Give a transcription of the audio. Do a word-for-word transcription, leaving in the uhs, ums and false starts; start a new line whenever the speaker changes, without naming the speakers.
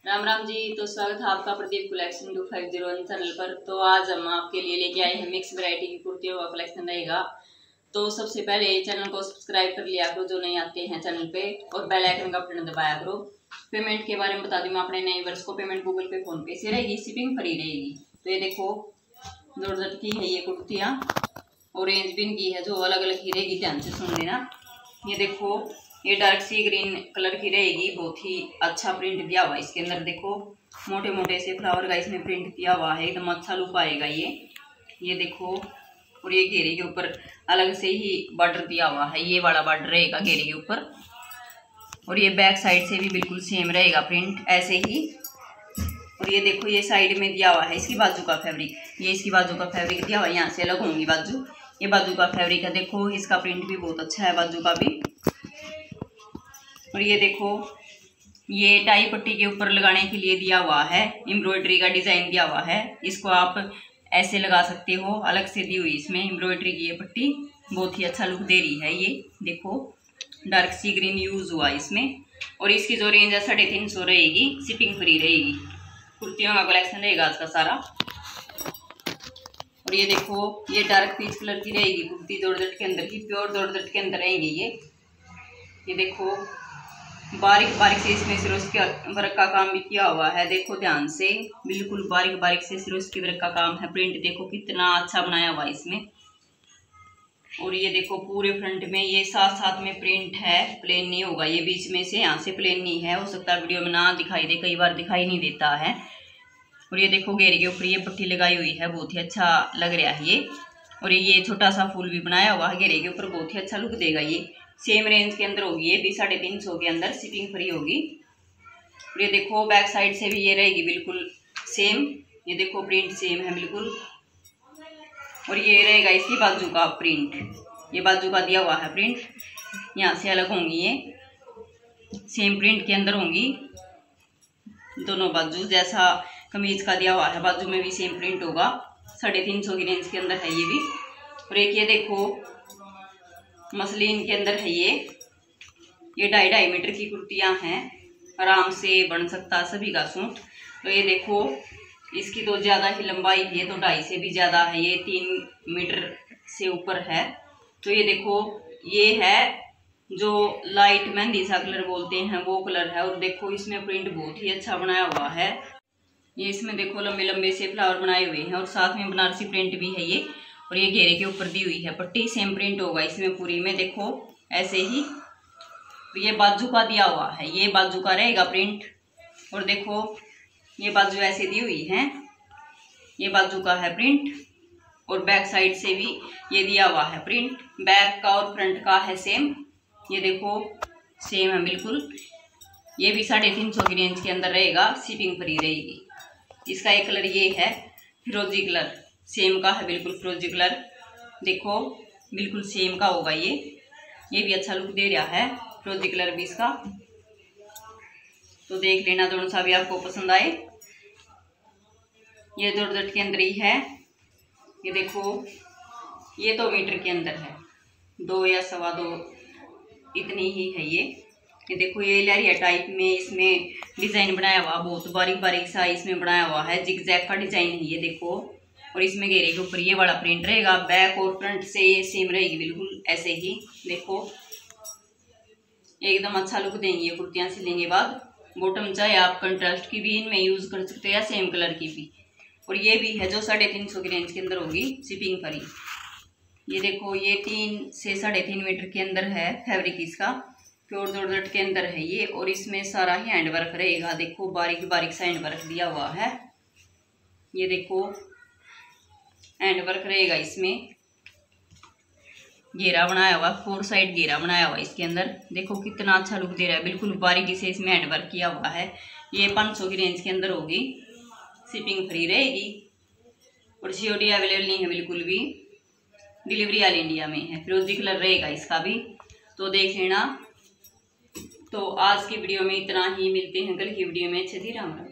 राम राम जी। तो स्वागत है आपका Pradeep collection two five zero one channel पर। तो आज हम आपके लिए लेके आए हैं मिक्स वैरायटी की कुर्तियों का कलेक्शन रहेगा। तो सबसे पहले चैनल को सब्सक्राइब कर लिया करो जो नहीं आते हैं चैनल पे, और बेल आइकन का बटन दबाया करो। पेमेंट के बारे में बता दूं मैं अपने नए वर्ष को, पेमेंट गूगल पे फोन पे से रहेगी, शिपिंग फ्री रहेगी। तो ये देखो जॉर्जेट की है ये कुर्तियाँ, ऑरेंज बिन की है जो अलग अलग ही रहेगी, ध्यान से सुन लेना। ये देखो ये डार्क सी ग्रीन कलर की रहेगी, बहुत ही अच्छा प्रिंट दिया हुआ है इसके अंदर। देखो मोटे मोटे से फ्लावर का इसमें प्रिंट दिया हुआ है, एकदम अच्छा लुक आएगा ये ये देखो। और ये घेरे के ऊपर अलग से ही बॉर्डर दिया हुआ है, ये वाला बॉर्डर रहेगा घेरे के ऊपर। और ये बैक साइड से भी बिल्कुल सेम रहेगा प्रिंट ऐसे ही। और ये देखो ये साइड में दिया हुआ है इसकी बाजू का फैब्रिक, ये इसकी बाजू का फैब्रिक दिया हुआ है, यहाँ से अलग होंगी बाजू। ये बाजू का फैब्रिक है, देखो इसका प्रिंट भी बहुत अच्छा है बाजू का भी। और ये देखो ये टाई पट्टी के ऊपर लगाने के लिए दिया हुआ है, एम्ब्रॉयडरी का डिजाइन दिया हुआ है। इसको आप ऐसे लगा सकते हो, अलग से दी हुई इसमें एम्ब्रॉयडरी की ये पट्टी, बहुत ही अच्छा लुक दे रही है। ये देखो डार्क सी ग्रीन यूज हुआ इसमें। और इसकी जो रेंज है साढ़े तीन सौ रहेगी, शिपिंग फ्री रहेगी। कुर्तियों का कलेक्शन रहेगा आज का सारा। और ये देखो ये डार्क पीच कलर की रहेगी कुर्ती, जॉर्जेट के अंदर की, प्योर जॉर्जेट के अंदर रहेंगी ये। ये देखो बारीक बारीक से इसमें सिरोस के वर्क का काम भी किया हुआ है, देखो ध्यान से, बिल्कुल बारीक बारीक से सिरोस की वर्क का काम है। प्रिंट देखो कितना अच्छा बनाया हुआ है इसमें। और ये देखो पूरे फ्रंट में ये साथ साथ में प्रिंट है, प्लेन नहीं होगा ये, बीच में से यहाँ से प्लेन नहीं है, हो सकता है वीडियो में ना दिखाई दे, कई बार दिखाई नहीं देता है। और ये देखो घेरे के ऊपर ये पट्टी लगाई हुई है, बहुत ही अच्छा लग रहा है ये। और ये छोटा सा फूल भी बनाया हुआ है घेरे के ऊपर, बहुत ही अच्छा लुक देगा ये। सेम रेंज के अंदर होगी ये भी, साढ़े तीन सौ के अंदर, शिपिंग फ्री होगी। और ये देखो बैक साइड से भी ये रहेगी बिल्कुल सेम, ये देखो प्रिंट सेम है बिल्कुल। और ये रहेगा इसकी बाजू का प्रिंट, ये बाजू का दिया हुआ है प्रिंट, यहाँ से अलग होंगी ये, सेम प्रिंट के अंदर होंगी दोनों बाजू। जैसा कमीज का दिया हुआ है बाजू में भी सेम प्रिंट होगा, साढ़े तीन सौ की रेंज के अंदर है ये भी। और एक ये देखो मसलिन के अंदर है ये ये ढाई ढाई मीटर की कुर्तियां हैं, आराम से बन सकता सभी का सूट। तो ये देखो इसकी तो ज़्यादा ही लंबाई है, तो ढाई से भी ज़्यादा है, ये तीन मीटर से ऊपर है। तो ये देखो ये है जो लाइट मेहंदी सा कलर बोलते हैं वो कलर है। और देखो इसमें प्रिंट बहुत ही अच्छा बनाया हुआ है, ये इसमें देखो लंबे लंबे से फ्लावर बनाए हुए हैं, और साथ में बनारसी प्रिंट भी है ये। और ये घेरे के ऊपर दी हुई है पट्टी, सेम प्रिंट होगा इसमें पूरी में, देखो ऐसे ही। तो ये बाजू का दिया हुआ है, ये बाजू का रहेगा प्रिंट। और देखो ये बाजू ऐसे दी हुई है, ये बाजू का है प्रिंट। और बैक साइड से भी ये दिया हुआ है प्रिंट, बैक का और फ्रंट का है सेम, ये देखो सेम है बिल्कुल। ये भी साढ़े तीन सौ की रेंज के अंदर रहेगा, शिपिंग फ्री रहेगी। इसका एक कलर ये है फिरोजी कलर, सेम का है बिल्कुल फिरोजी कलर, देखो बिल्कुल सेम का होगा ये ये भी अच्छा लुक दे रहा है फिरोजी कलर भी इसका। तो देख लेना दोनों सा भी आपको पसंद आए। ये जॉर्जेट के अंदर ही है, ये देखो ये तो मीटर के अंदर है, दो या सवा दो इतनी ही है ये। ये देखो ये लहरिया टाइप में इसमें डिजाइन बनाया हुआ, बहुत बारीक बारीक सा इसमें बनाया हुआ है, जिगजैग का डिजाइन है ये देखो। और इसमें घेरे के ऊपर ये वाला प्रिंट रहेगा, बैक और फ्रंट से ये सेम रहेगी बिल्कुल ऐसे ही, देखो एकदम अच्छा लुक देंगी ये कुर्तियां सिलने के बाद। बॉटम चाहे आप कंट्रास्ट की भी इनमें यूज कर सकते हैं या सेम कलर की भी। और ये भी है जो साढ़े तीन सौ की रेंज के अंदर होगी, शिपिंग फ्री। ये देखो ये तीन से साढ़े तीन मीटर के अंदर है फैब्रिक इसका, प्योर जॉर्जेट के अंदर है ये। और इसमें सारा ही हैंड वर्क रहेगा, देखो बारीक बारीक सा हैंड वर्क दिया हुआ है, ये देखो हैंड वर्क रहेगा इसमें, घेरा बनाया हुआ, फोर साइड घेरा बनाया हुआ इसके अंदर, देखो कितना अच्छा लुक दे रहा है, बिल्कुल बारीकी से इसमें हैंड वर्क किया हुआ है। ये पाँच सौ की रेंज के अंदर होगी, शिपिंग फ्री रहेगी। और सीओडी अवेलेबल नहीं है बिल्कुल भी, डिलीवरी ऑल इंडिया में है। फिरोजी कलर रहेगा इसका भी, तो देख लेना। तो आज की वीडियो में इतना ही, मिलते हैं कल की वीडियो में। अच्छे दी राम राम।